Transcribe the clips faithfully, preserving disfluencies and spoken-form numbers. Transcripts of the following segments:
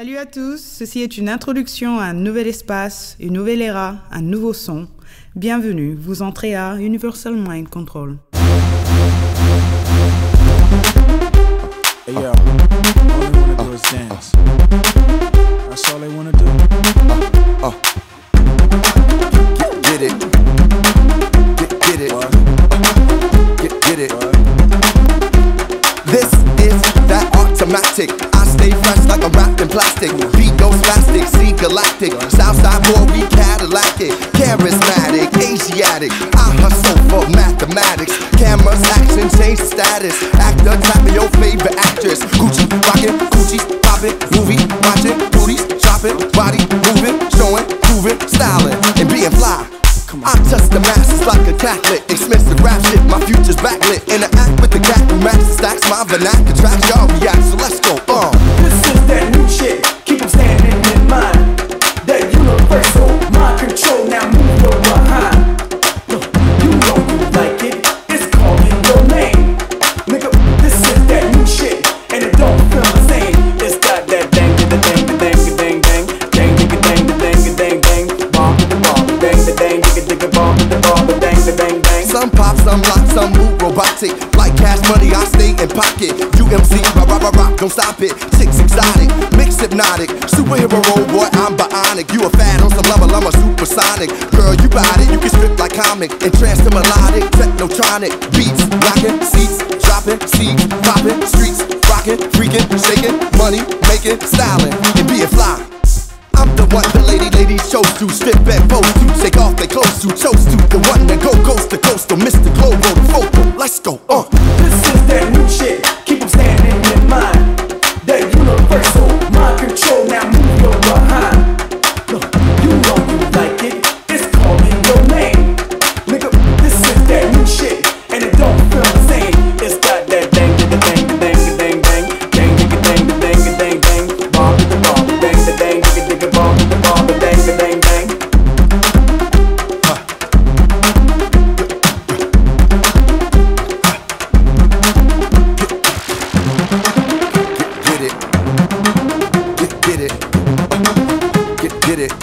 Salut à tous, ceci est une introduction à un nouvel espace, une nouvelle era, un nouveau son. Bienvenue, vous entrez à Universal Mind Control. Hey yo, all they wanna do is dance. That's all they wanna do. Uh, uh. Get, get it. Get, get it. What? Get, get it. What? This is that automatic. I stay fresh like I'm wrapped in plastic. Beat goes spastic, see galactic. Southside boy, we Cadillac-ic. Charismatic, Asiatic. I hustle for mathematics. Cameras, action, change the status. Actor, tapping your favorite actress. Gucci, rockin', Gucci, poppin'. Movie, watching, booties, shopping. Body, moving, showing, proving, styling, and being fly. I touch the masses like a Catholic. Expensive rap shit, my future's backlit. Interact with the cat who matches stacks. My vernacular tracks, y'all react, so let's go, uh This is that new shit, keep them standing in mind. That universal mind control, now move your behind. You know you like it, it's calling your name. Nigga, this is that new shit, and it don't feel the same. It's got that dang, da dang, da dang, da dang, dang, dang, digga dang, da dang, da dang, dang, bomb, da bomb, dang, da dang, digga digga bomb, da bomb, da dang, da dang, dang. Some pop, some lock, some move robotic. Like cash money, I stay in pocket. U M C, rock, rock, rock, rock, don't stop it. Chicks exotic, mix hypnotic. Superhero role, boy, I'm bionic. You a fan on some level, I'm a supersonic. Girl, you got it, you can strip like comic. Entranced to melodic, technotronic. Beats, rockin', seats, dropping, seeds, popping, streets, rockin', freaking, shaking, money, making, styling, and being fly. I'm the one the lady ladies chose to strip and pose to, take off their clothes to, chose to, the one that go coast to coast, to Mister Global, the focal. Let's go, uh. This is that new shit, keep them standing in mind. That universal mind control, now move your behind. You know you like it, it's calling your name. Nigga, this is that new shit, and it don't feel the same. It's got that dang, digga dang, da dang, da dang, dang, dang, digga dang, da dang, da dang, dang, bomb, digga bomb, da dang, da dang, digga digga bomb, digga bomb, da dang, da dang, dang. Get it, get, get it, get, get it.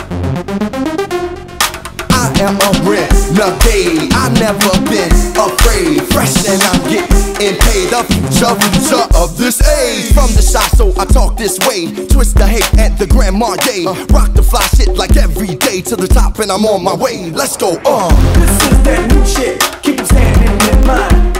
I am a renegade, I never been afraid. Fresh and I'm getting paid. The future, future of this age. From the shop, so I talk this way. Twist the hate at the Grand Marnier. Rock the fly shit like every day. To the top and I'm on my way. Let's go, uh This is that new shit, keep them standing in mind.